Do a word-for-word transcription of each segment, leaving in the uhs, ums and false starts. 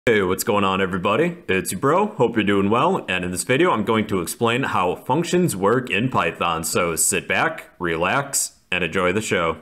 Hey, what's going on everybody? It's your bro, hope you're doing well, and in this video I'm going to explain how functions work in Python, so sit back, relax, and enjoy the show.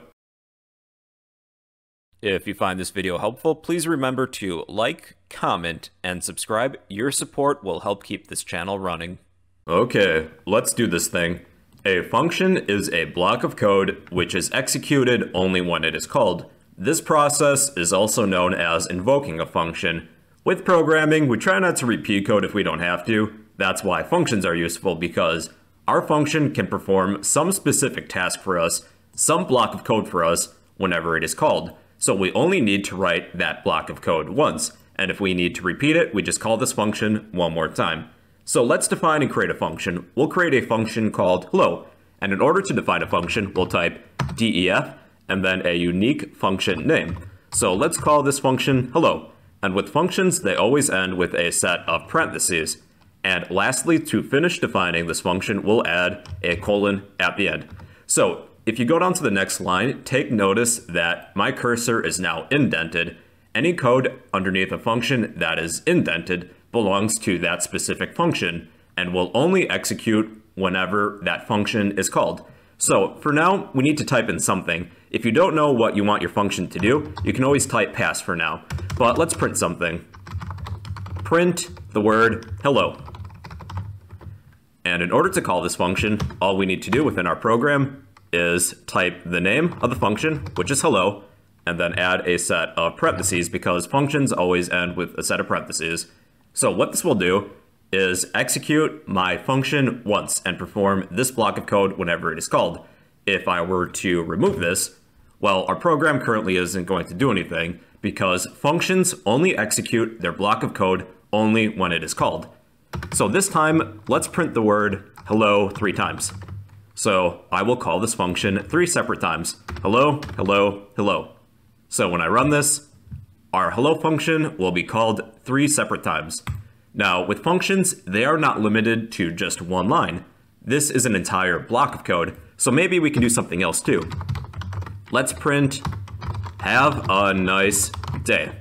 If you find this video helpful, please remember to like, comment, and subscribe. Your support will help keep this channel running. Okay, let's do this thing. A function is a block of code which is executed only when it is called. This process is also known as invoking a function. With programming, we try not to repeat code if we don't have to. That's why functions are useful, because our function can perform some specific task for us, some block of code for us, whenever it is called. So we only need to write that block of code once, and if we need to repeat it, we just call this function one more time. So let's define and create a function. We'll create a function called hello, and in order to define a function, we'll type def and then a unique function name. So let's call this function hello. And with functions, they always end with a set of parentheses. And lastly, to finish defining this function, we'll add a colon at the end. So if you go down to the next line, take notice that my cursor is now indented. Any code underneath a function that is indented belongs to that specific function and will only execute whenever that function is called. So for now, we need to type in something. If you don't know what you want your function to do, you can always type pass for now. But let's print something. Print the word hello. And in order to call this function, all we need to do within our program is type the name of the function, which is hello, and then add a set of parentheses, because functions always end with a set of parentheses. So what this will do is execute my function once and perform this block of code whenever it is called. If I were to remove this, well, our program currently isn't going to do anything, because functions only execute their block of code only when it is called. So this time, let's print the word hello three times. So I will call this function three separate times. Hello, hello, hello. So when I run this, our hello function will be called three separate times. Now, with functions, they are not limited to just one line. This is an entire block of code, so maybe we can do something else too. Let's print, have a nice day.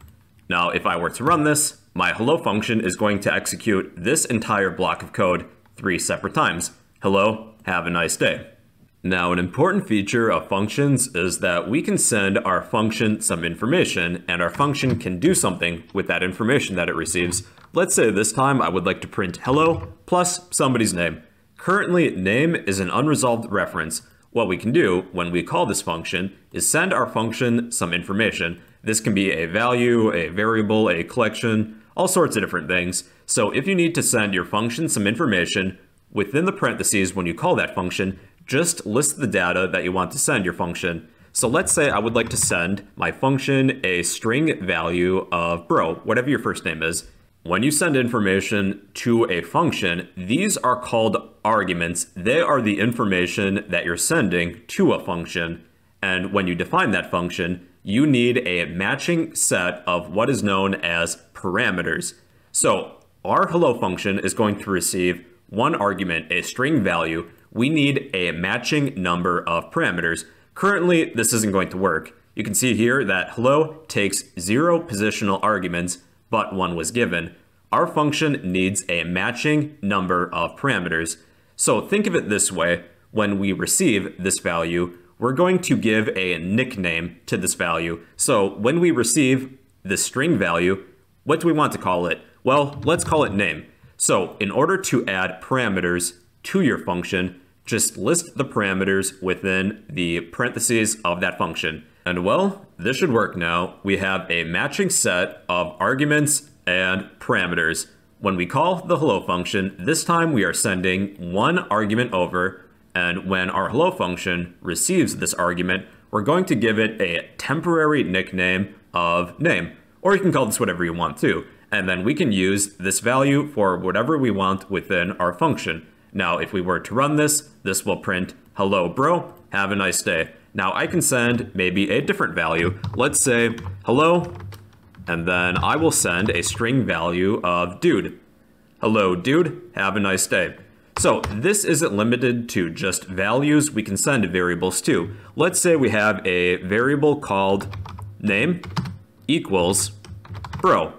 Now, if I were to run this, my hello function is going to execute this entire block of code three separate times. Hello, have a nice day. Now, an important feature of functions is that we can send our function some information, and our function can do something with that information that it receives. Let's say this time I would like to print hello plus somebody's name. Currently, name is an unresolved reference. What we can do when we call this function is send our function some information. This can be a value, a variable, a collection, all sorts of different things. So if you need to send your function some information, within the parentheses when you call that function, just list the data that you want to send your function. So let's say I would like to send my function a string value of bro, whatever your first name is. When you send information to a function, these are called arguments. They are the information that you're sending to a function. And when you define that function, you need a matching set of what is known as parameters. So our hello function is going to receive one argument, a string value. We need a matching number of parameters. Currently, this isn't going to work. You can see here that hello takes zero positional arguments, but one was given. Our function needs a matching number of parameters. So think of it this way. When we receive this value, we're going to give a nickname to this value. So when we receive the string value, what do we want to call it? Well, let's call it name. So in order to add parameters to your function, just list the parameters within the parentheses of that function. And well, this should work now. We have a matching set of arguments and parameters. When we call the hello function, this time we are sending one argument over, and when our hello function receives this argument, we're going to give it a temporary nickname of name, or you can call this whatever you want to. And then we can use this value for whatever we want within our function. Now, if we were to run this, this will print hello bro, have a nice day. Now I can send maybe a different value. Let's say hello, and then I will send a string value of dude. Hello dude, have a nice day. So this isn't limited to just values. We can send variables too. Let's say we have a variable called name equals bro.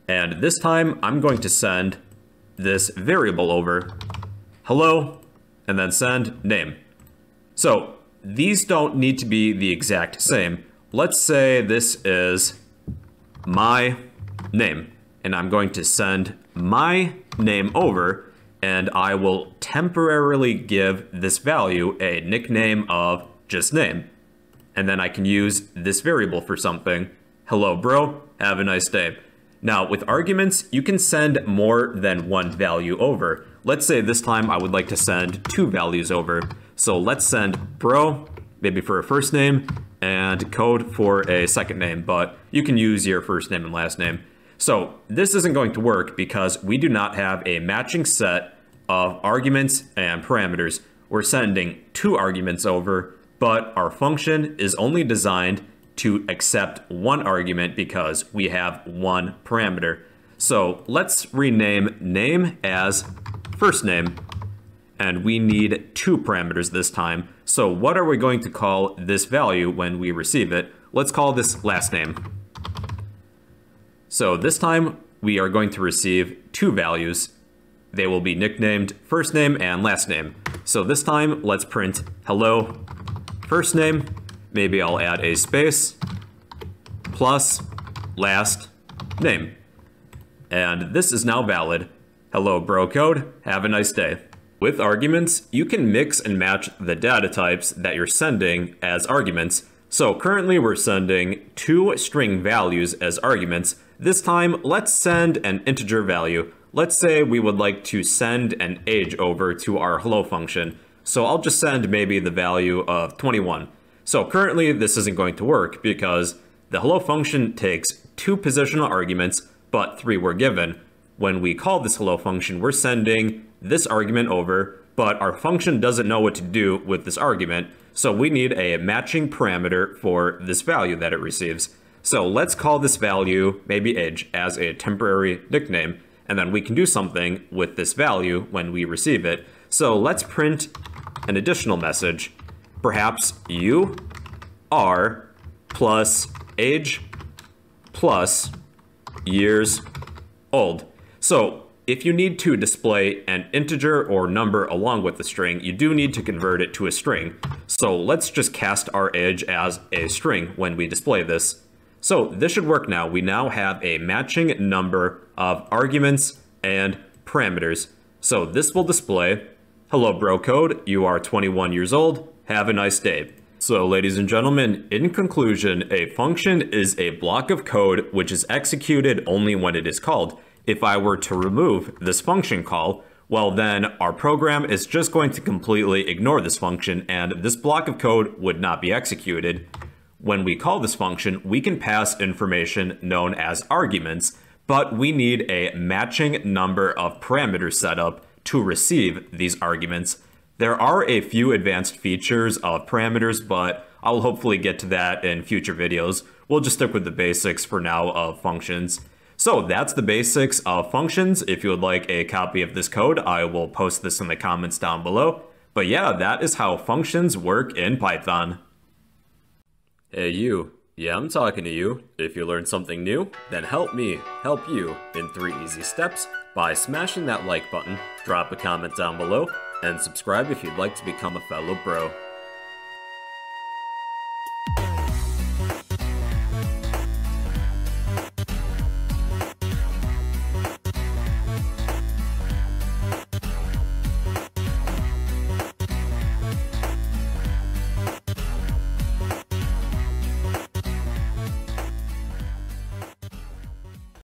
And this time, I'm going to send this variable over, hello, and then send name. So these don't need to be the exact same. Let's say this is my name, and I'm going to send my name over, and I will temporarily give this value a nickname of just name. And then I can use this variable for something. Hello, bro, have a nice day. Now, with arguments, you can send more than one value over. Let's say this time I would like to send two values over. So let's send bro, maybe for a first name, and code for a second name, but you can use your first name and last name. So this isn't going to work because we do not have a matching set of arguments and parameters. We're sending two arguments over, but our function is only designed to accept one argument because we have one parameter. So let's rename name as first name, and we need two parameters this time. So what are we going to call this value when we receive it? Let's call this last name. So this time we are going to receive two values. They will be nicknamed first name and last name. So this time let's print hello first name. Maybe I'll add a space plus last name. And this is now valid. Hello, bro code. Have a nice day. With arguments, you can mix and match the data types that you're sending as arguments. So currently we're sending two string values as arguments. This time, let's send an integer value. Let's say we would like to send an age over to our hello function. So I'll just send maybe the value of twenty-one. So currently this isn't going to work because the hello function takes two positional arguments, but three were given. When we call this hello function, we're sending this argument over, but our function doesn't know what to do with this argument. So we need a matching parameter for this value that it receives. So let's call this value, maybe age, as a temporary nickname, and then we can do something with this value when we receive it. So let's print an additional message. Perhaps you are plus age plus years old. So if you need to display an integer or number along with the string, you do need to convert it to a string. So let's just cast our age as a string when we display this. So this should work now. We now have a matching number of arguments and parameters. So this will display, hello bro code, you are twenty-one years old. Have a nice day. So ladies and gentlemen, in conclusion, a function is a block of code which is executed only when it is called. If I were to remove this function call, well then our program is just going to completely ignore this function and this block of code would not be executed. When we call this function, we can pass information known as arguments, but we need a matching number of parameters set up to receive these arguments. There are a few advanced features of parameters, but I'll hopefully get to that in future videos. We'll just stick with the basics for now of functions. So that's the basics of functions. If you would like a copy of this code, I will post this in the comments down below. But yeah, that is how functions work in Python. Hey you, yeah, I'm talking to you. If you learned something new, then help me help you in three easy steps by smashing that like button, drop a comment down below, and subscribe if you'd like to become a fellow bro.